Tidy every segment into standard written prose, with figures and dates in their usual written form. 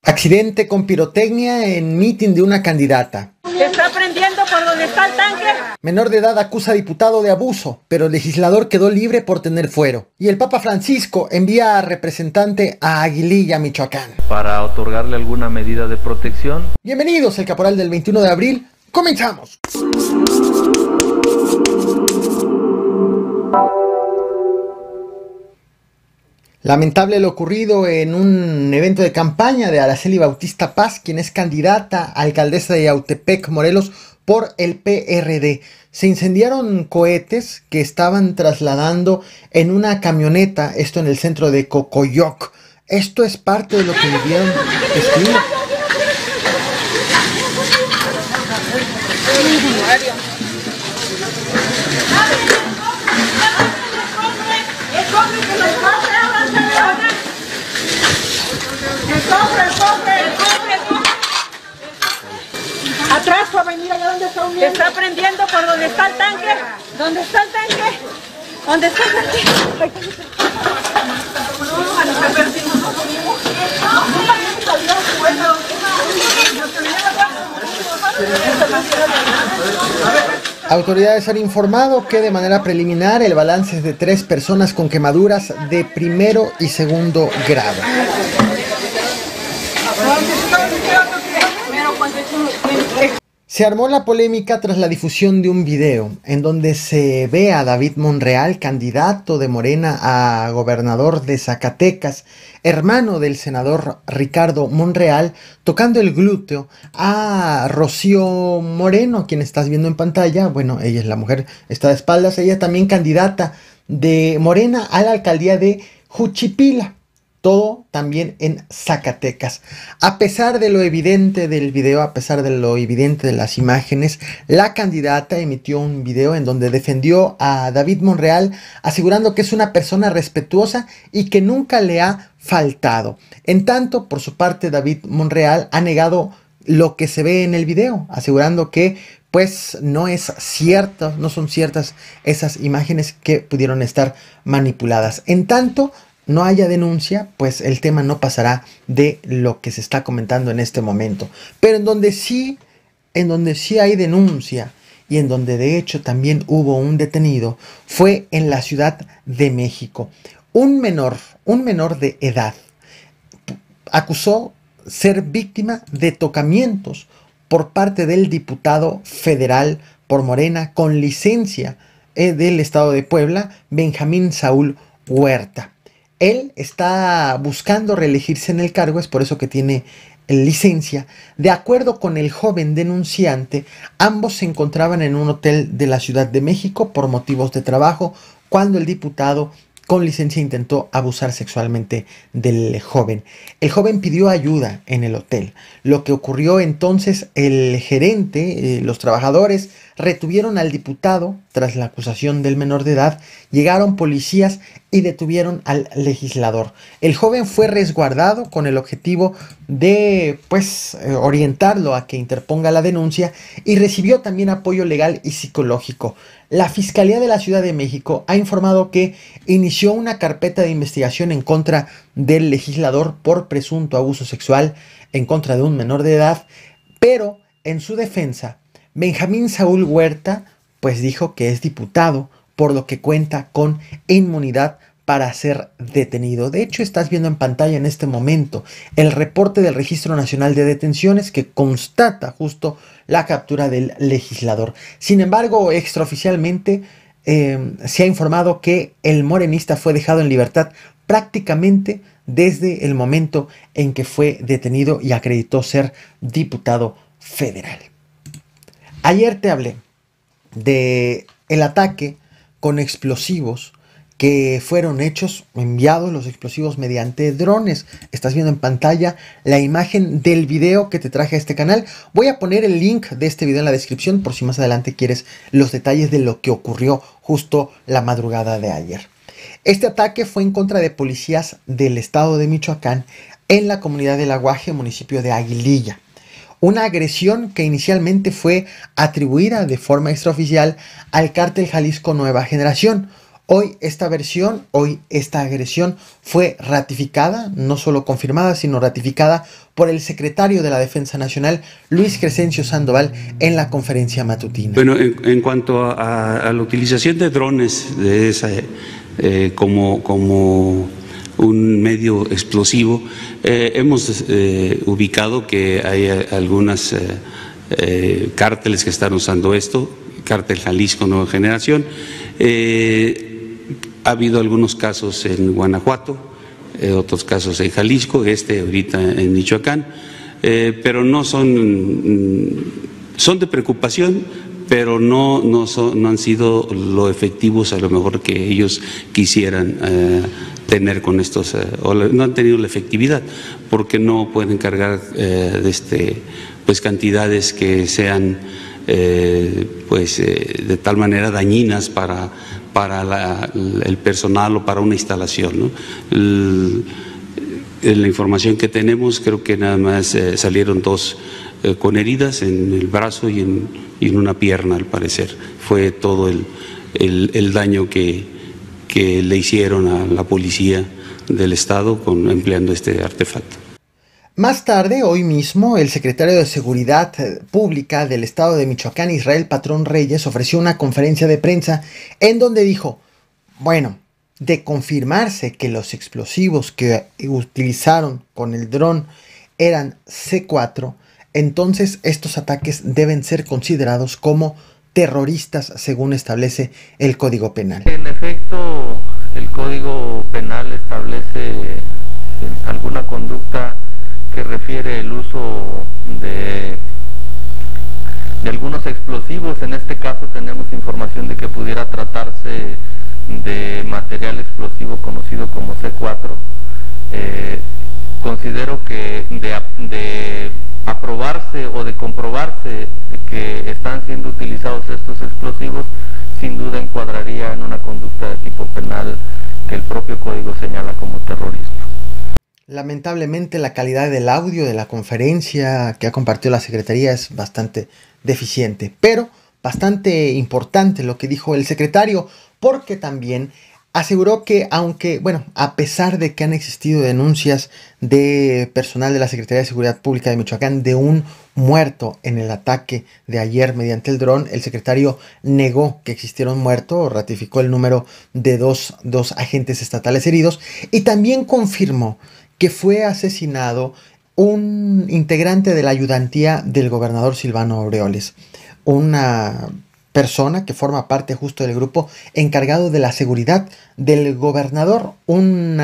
Accidente con pirotecnia en mitin de una candidata. Está prendiendo por donde está el tanque. Menor de edad acusa a diputado de abuso, pero el legislador quedó libre por tener fuero. Y el Papa Francisco envía a representante a Aguililla, Michoacán, para otorgarle alguna medida de protección. Bienvenidos al Caporal del 21 de abril. ¡Comenzamos! Lamentable lo ocurrido en un evento de campaña de Araceli Bautista Paz, quien es candidata a alcaldesa de Yautepec, Morelos, por el PRD. Se incendiaron cohetes que estaban trasladando en una camioneta, esto en el centro de Cocoyoc. Esto es parte de lo que vivieron testigos. Atrás va a venir allá donde está uniendo. Está prendiendo por donde está el tanque. ¿Dónde está el tanque? ¿Dónde está el tanque? Autoridades han informado que de manera preliminar el balance es de 3 personas con quemaduras de primero y segundo grado. Se armó la polémica tras la difusión de un video en donde se ve a David Monreal, candidato de Morena a gobernador de Zacatecas, hermano del senador Ricardo Monreal, tocando el glúteo a Rocío Moreno, quien estás viendo en pantalla. Bueno, ella es la mujer, está de espaldas, ella también candidata de Morena a la alcaldía de Juchipila. Todo también en Zacatecas. A pesar de lo evidente del video, a pesar de lo evidente de las imágenes, la candidata emitió un video en donde defendió a David Monreal, asegurando que es una persona respetuosa y que nunca le ha faltado. En tanto, por su parte, David Monreal ha negado lo que se ve en el video, asegurando que pues no es cierto, no son ciertas esas imágenes que pudieron estar manipuladas. En tanto no haya denuncia, pues el tema no pasará de lo que se está comentando en este momento. Pero en donde sí hay denuncia y en donde de hecho también hubo un detenido, fue en la Ciudad de México. Un menor de edad acusó ser víctima de tocamientos por parte del diputado federal por Morena con licencia del estado de Puebla, Benjamín Saúl Huerta. Él está buscando reelegirse en el cargo, es por eso que tiene licencia. De acuerdo con el joven denunciante, ambos se encontraban en un hotel de la Ciudad de México por motivos de trabajo cuando el diputado con licencia intentó abusar sexualmente del joven. El joven pidió ayuda en el hotel. Lo que ocurrió entonces, el gerente, los trabajadores retuvieron al diputado tras la acusación del menor de edad. Llegaron policías y detuvieron al legislador. El joven fue resguardado con el objetivo de orientarlo a que interponga la denuncia y recibió también apoyo legal y psicológico. La Fiscalía de la Ciudad de México ha informado que inició una carpeta de investigación en contra del legislador por presunto abuso sexual en contra de un menor de edad, pero en su defensa, Benjamín Saúl Huerta pues dijo que es diputado, por lo que cuenta con inmunidad para ser detenido. De hecho, estás viendo en pantalla en este momento el reporte del Registro Nacional de Detenciones que constata justo la captura del legislador. Sin embargo, extraoficialmente se ha informado que el morenista fue dejado en libertad prácticamente desde el momento en que fue detenido y acreditó ser diputado federal. Ayer te hablé de el ataque con explosivos que fueron enviados los explosivos mediante drones. Estás viendo en pantalla la imagen del video que te traje a este canal. Voy a poner el link de este video en la descripción por si más adelante quieres los detalles de lo que ocurrió justo la madrugada de ayer. Este ataque fue en contra de policías del estado de Michoacán en la comunidad de La Guaje, municipio de Aguililla. Una agresión que inicialmente fue atribuida de forma extraoficial al cártel Jalisco Nueva Generación. Hoy esta versión, hoy esta agresión fue ratificada, no solo confirmada, sino ratificada por el secretario de la Defensa Nacional, Luis Crescencio Sandoval, en la conferencia matutina. Bueno, en cuanto a la utilización de drones de esa, como un medio explosivo, hemos ubicado que hay algunas cárteles que están usando esto, Cártel Jalisco Nueva Generación. Ha habido algunos casos en Guanajuato, otros casos en Jalisco, ahorita en Michoacán, pero no son de preocupación, pero no han sido lo efectivos a lo mejor que ellos quisieran tener con estos, o no han tenido la efectividad, porque no pueden cargar pues cantidades que sean de tal manera dañinas para el personal o para una instalación, ¿no? La información que tenemos, creo que nada más salieron 2 con heridas en el brazo y en una pierna, al parecer. Fue todo el daño que le hicieron a la policía del estado empleando este artefacto. Más tarde, hoy mismo, el secretario de Seguridad Pública del estado de Michoacán, Israel Patrón Reyes, ofreció una conferencia de prensa en donde dijo, bueno, de confirmarse que los explosivos que utilizaron con el dron eran C4, entonces estos ataques deben ser considerados como terroristas según establece el Código Penal. En efecto, el Código Penal establece alguna conducta que refiere el uso de algunos explosivos. En este caso tenemos información de que pudiera tratarse de material explosivo conocido como C4. Considero que de aprobarse o de comprobarse que están siendo utilizados estos explosivos, sin duda encuadraría en una conducta de tipo penal que el propio código señala como terrorismo. Lamentablemente la calidad del audio de la conferencia que ha compartido la Secretaría es bastante deficiente, pero bastante importante lo que dijo el secretario, porque también aseguró que a pesar de que han existido denuncias de personal de la Secretaría de Seguridad Pública de Michoacán de un muerto en el ataque de ayer mediante el dron, el secretario negó que existiera un muerto, ratificó el número de dos agentes estatales heridos y también confirmó que fue asesinado un integrante de la ayudantía del gobernador Silvano Aureoles, una persona que forma parte justo del grupo encargado de la seguridad del gobernador, un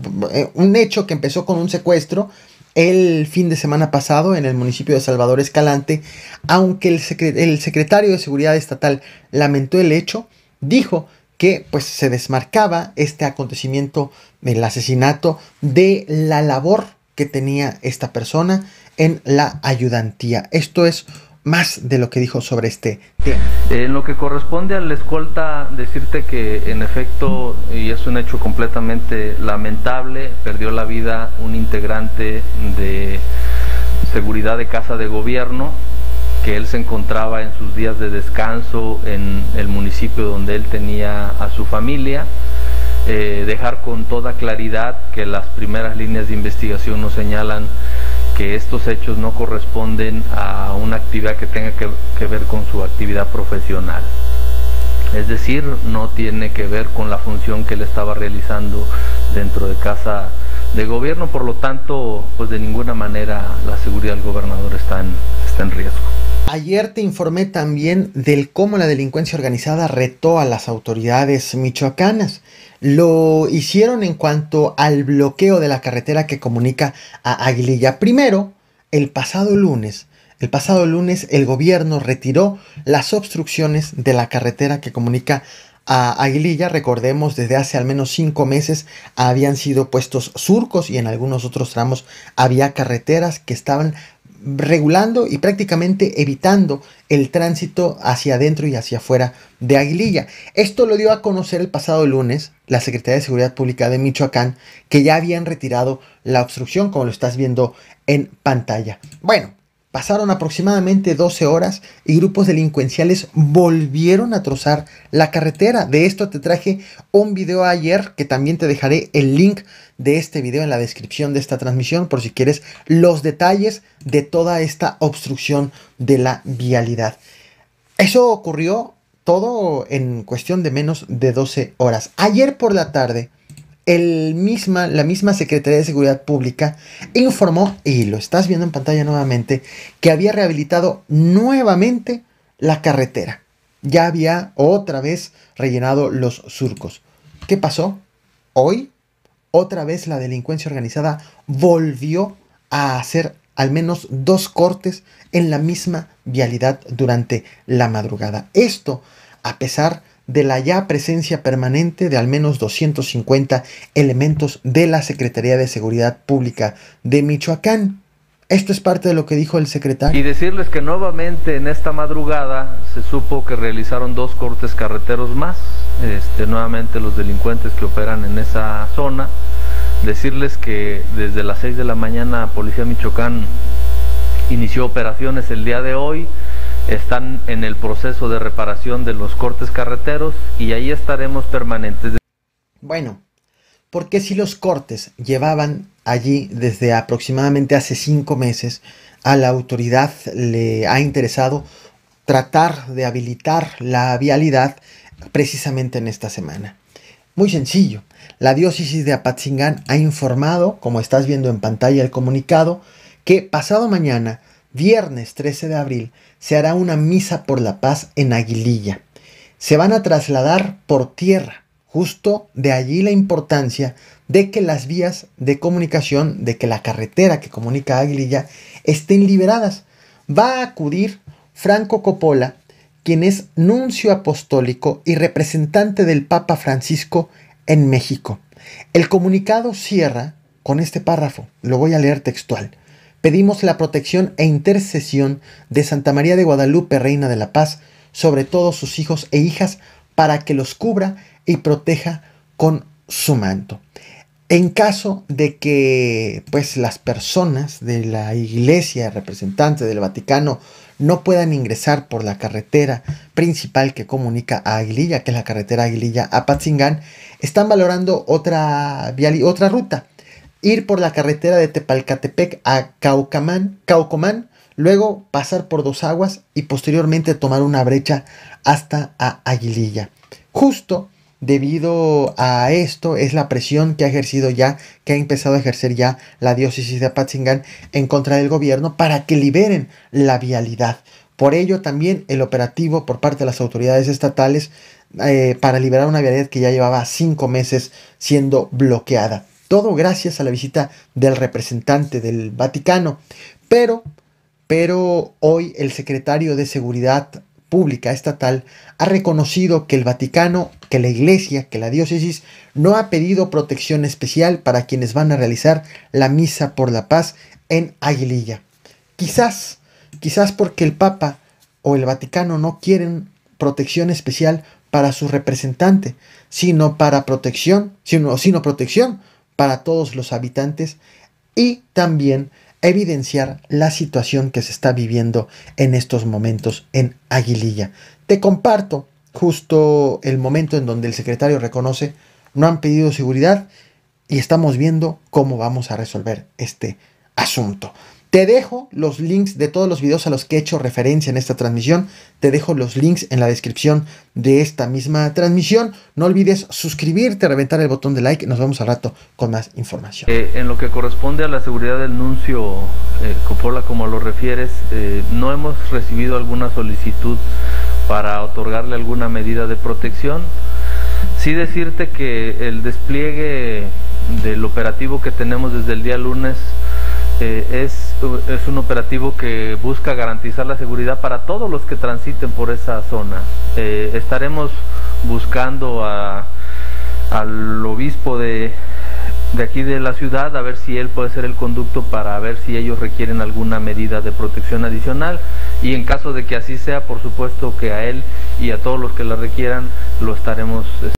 hecho que empezó con un secuestro el fin de semana pasado en el municipio de Salvador Escalante. Aunque el secretario de Seguridad Estatal lamentó el hecho, dijo que pues se desmarcaba este acontecimiento, el asesinato, de la labor que tenía esta persona en la ayudantía. Esto es más de lo que dijo sobre este tema. En lo que corresponde a la escolta, decirte que en efecto, y es un hecho completamente lamentable, perdió la vida un integrante de seguridad de Casa de Gobierno, que él se encontraba en sus días de descanso en el municipio donde él tenía a su familia. Dejar con toda claridad que las primeras líneas de investigación nos señalan que estos hechos no corresponden a una actividad que tenga que ver con su actividad profesional. Es decir, no tiene que ver con la función que él estaba realizando dentro de Casa de Gobierno, por lo tanto, pues de ninguna manera la seguridad del gobernador está en riesgo. Ayer te informé también del cómo la delincuencia organizada retó a las autoridades michoacanas. Lo hicieron en cuanto al bloqueo de la carretera que comunica a Aguililla. Primero, el pasado lunes el gobierno retiró las obstrucciones de la carretera que comunica a Aguililla. Recordemos, desde hace al menos 5 meses habían sido puestos surcos y en algunos otros tramos había carreteras que estaban regulando y prácticamente evitando el tránsito hacia adentro y hacia afuera de Aguililla. Esto lo dio a conocer el pasado lunes la Secretaría de Seguridad Pública de Michoacán, que ya habían retirado la obstrucción, como lo estás viendo en pantalla. Bueno, Pasaron aproximadamente 12 horas y grupos delincuenciales volvieron a trozar la carretera. De esto te traje un video ayer, que también te dejaré el link de este video en la descripción de esta transmisión por si quieres los detalles de toda esta obstrucción de la vialidad. Eso ocurrió todo en cuestión de menos de 12 horas. Ayer por la tarde, la misma Secretaría de Seguridad Pública informó, y lo estás viendo en pantalla nuevamente, que había rehabilitado nuevamente la carretera. Ya había otra vez rellenado los surcos. ¿Qué pasó? Hoy, otra vez la delincuencia organizada volvió a hacer al menos 2 cortes en la misma vialidad durante la madrugada. Esto a pesar de la ya presencia permanente de al menos 250 elementos de la Secretaría de Seguridad Pública de Michoacán. Esto es parte de lo que dijo el secretario. Y decirles que nuevamente en esta madrugada se supo que realizaron 2 cortes carreteros más, nuevamente los delincuentes que operan en esa zona. Decirles que desde las 6 de la mañana Policía Michoacán inició operaciones el día de hoy. Están en el proceso de reparación de los cortes carreteros y ahí estaremos permanentes. Bueno, porque si los cortes llevaban allí desde aproximadamente hace 5 meses, a la autoridad le ha interesado tratar de habilitar la vialidad precisamente en esta semana. Muy sencillo, la diócesis de Apatzingán ha informado, como estás viendo en pantalla el comunicado, que pasado mañana, viernes 13 de abril, se hará una misa por la paz en Aguililla. Se van a trasladar por tierra, justo de allí la importancia de que las vías de comunicación, de que la carretera que comunica a Aguililla estén liberadas. Va a acudir Franco Coppola, quien es nuncio apostólico y representante del Papa Francisco en México. El comunicado cierra con este párrafo, lo voy a leer textual. Pedimos la protección e intercesión de Santa María de Guadalupe, Reina de la Paz, sobre todos sus hijos e hijas, para que los cubra y proteja con su manto. En caso de que las personas de la Iglesia, representantes del Vaticano, no puedan ingresar por la carretera principal que comunica a Aguililla, que es la carretera Aguililla-Apatzingán, están valorando otra ruta. Ir por la carretera de Tepalcatepec a Caucomán, luego pasar por Dos Aguas y posteriormente tomar una brecha hasta a Aguililla. Justo debido a esto es la presión que ha empezado a ejercer ya la diócesis de Apatzingán en contra del gobierno para que liberen la vialidad. Por ello también el operativo por parte de las autoridades estatales para liberar una vialidad que ya llevaba 5 meses siendo bloqueada. Todo gracias a la visita del representante del Vaticano. Pero hoy el secretario de Seguridad Pública Estatal ha reconocido que el Vaticano, que la Iglesia, que la diócesis no ha pedido protección especial para quienes van a realizar la misa por la paz en Aguililla. Quizás porque el Papa o el Vaticano no quieren protección especial para su representante, sino protección para todos los habitantes y también evidenciar la situación que se está viviendo en estos momentos en Aguililla. Te comparto justo el momento en donde el secretario reconoce no han pedido seguridad y estamos viendo cómo vamos a resolver este asunto. Te dejo los links de todos los videos a los que he hecho referencia en esta transmisión. Te dejo los links en la descripción de esta misma transmisión. No olvides suscribirte, reventar el botón de like. Nos vemos al rato con más información. En lo que corresponde a la seguridad del nuncio Coppola, como lo refieres, no hemos recibido alguna solicitud para otorgarle alguna medida de protección. Sí decirte que el despliegue del operativo que tenemos desde el día lunes es un operativo que busca garantizar la seguridad para todos los que transiten por esa zona. Estaremos buscando al obispo de aquí de la ciudad, a ver si él puede ser el conducto para ver si ellos requieren alguna medida de protección adicional, y en caso de que así sea, por supuesto que a él y a todos los que la requieran lo estaremos